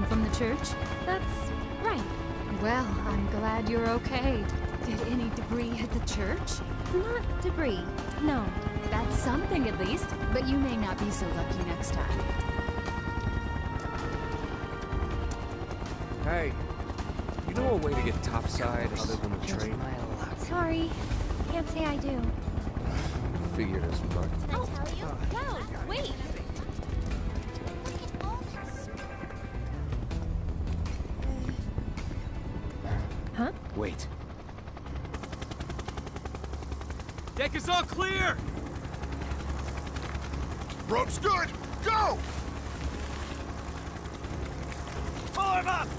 from the church? That's right. Well, I'm glad you're okay. Did any debris hit the church? Not debris, no. That's something at least, but you may not be so lucky next time. Hey, you know a way to get topside other than the train? Sorry, can't say I do. Figured as much. Did I tell you? No, wait! Huh? Wait. Deck is all clear! Rope's good! Go! Pull him up!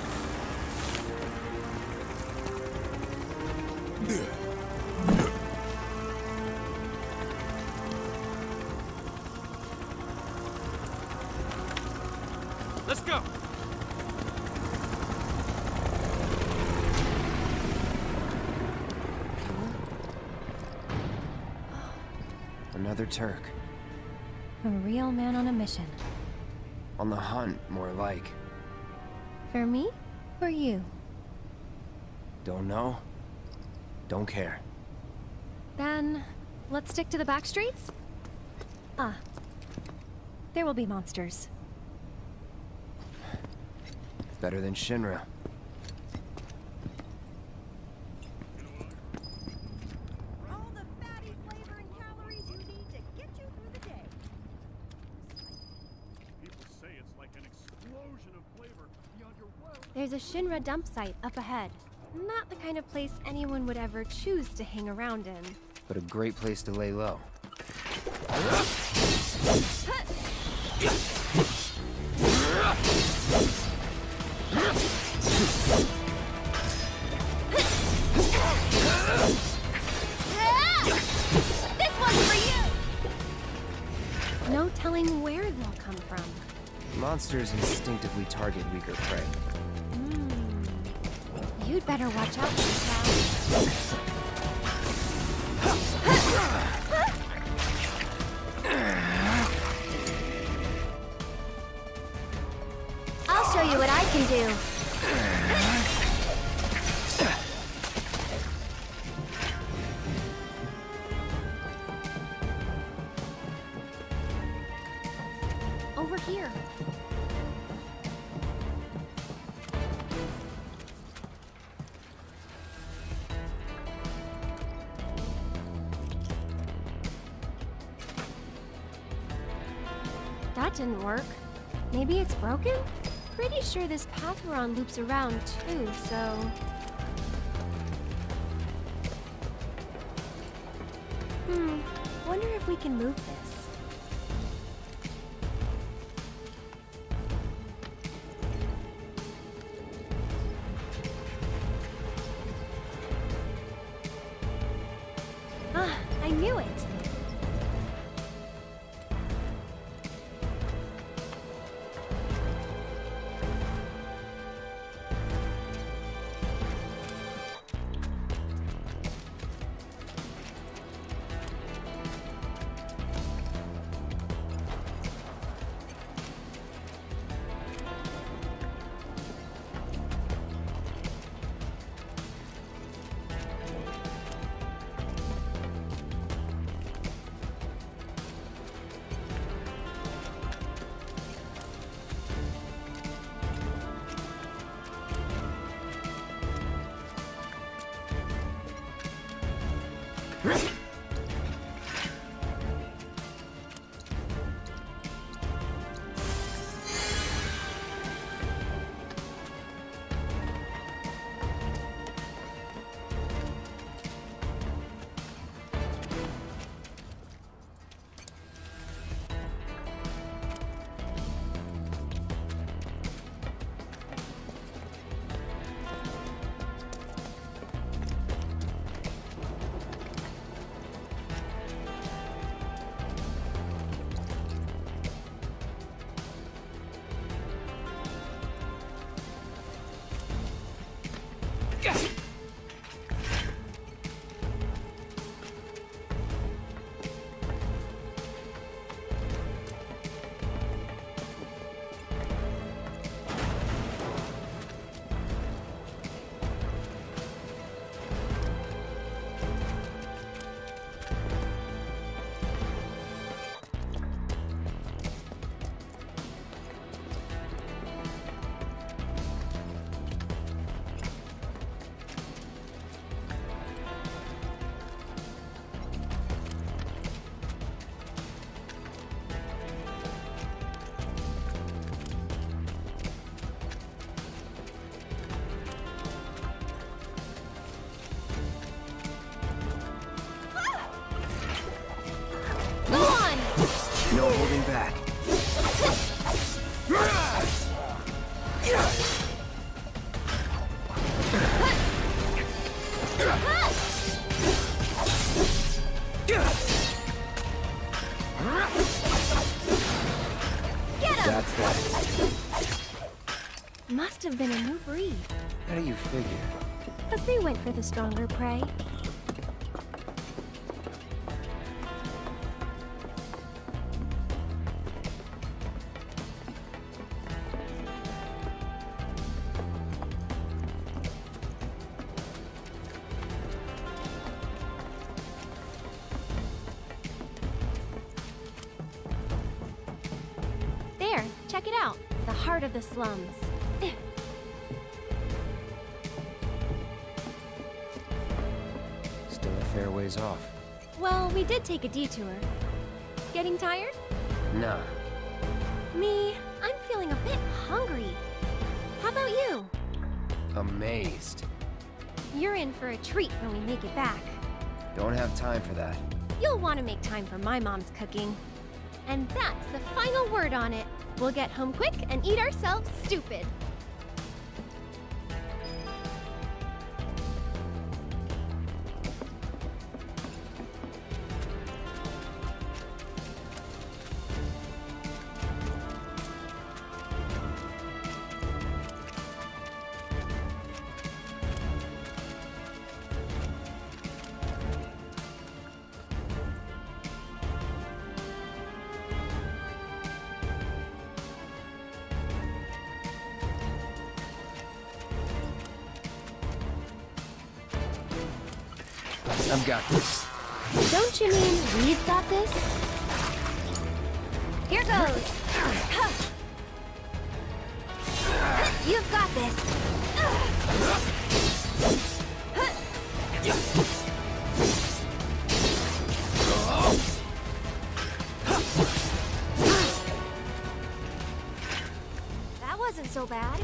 Let's go! Another Turk. A real man on a mission. On the hunt, more like. For me? For you? Don't know. Don't care. Then, let's stick to the back streets? Ah. There will be monsters. Better than Shinra. All the fatty flavor and calories you need to get you through the day. People say it's like an explosion of flavor beyond your wildest. There's a Shinra dump site up ahead. Not the kind of place anyone would ever choose to hang around in. But a great place to lay low. This one's for you! No telling where they'll come from. Monsters instinctively target weaker prey. You'd better watch out, Child. I'll show you what I can do. Over here. That didn't work. Maybe it's broken? Pretty sure this path we're on loops around too, so... Wonder if we can move this. Ah, I knew it! No holding back. That's that. Must have been a new breed. How do you figure? Because they went for the stronger prey. There, check it out. The heart of the slums. Still a fair ways off. Well, we did take a detour. Getting tired? Nah. Me, I'm feeling a bit hungry. How about you? Amazed. You're in for a treat when we make it back. Don't have time for that. You'll want to make time for my mom's cooking. And that's the final word on it. We'll get home quick and eat ourselves stupid. I've got this. Don't you mean we've got this? Here goes. You've got this. That wasn't so bad.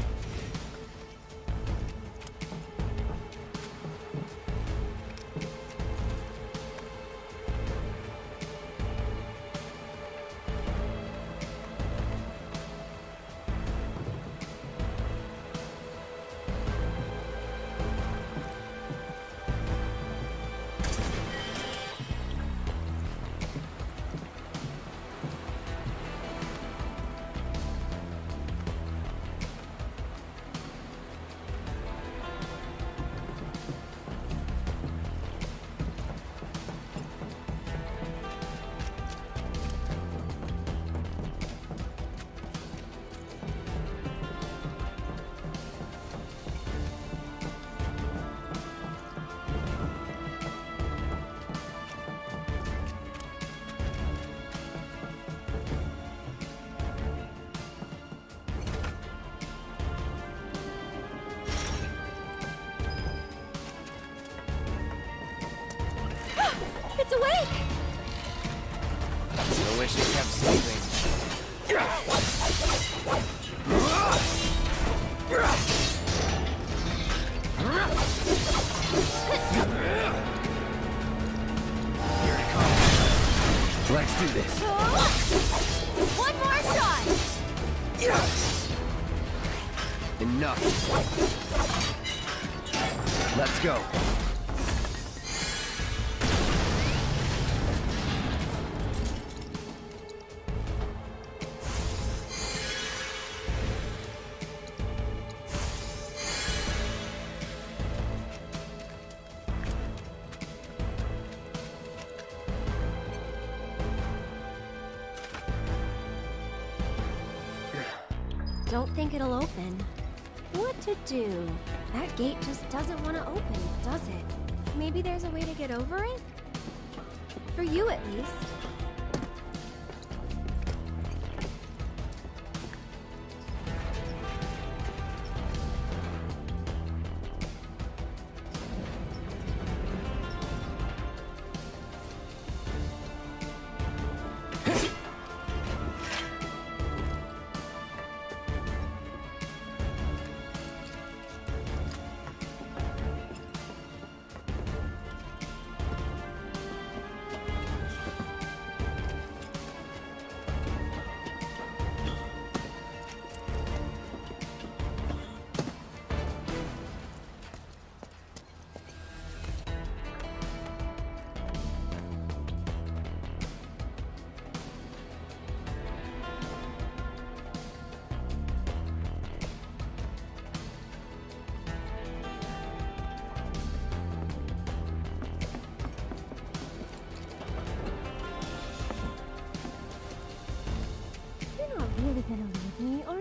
It's awake! I wish it kept sleeping. Here it comes. Let's do this. One more shot! Enough. Let's go. Don't think it'll open. What to do? That gate just doesn't want to open, does it? Maybe there's a way to get over it? For you, at least. gonna leave me or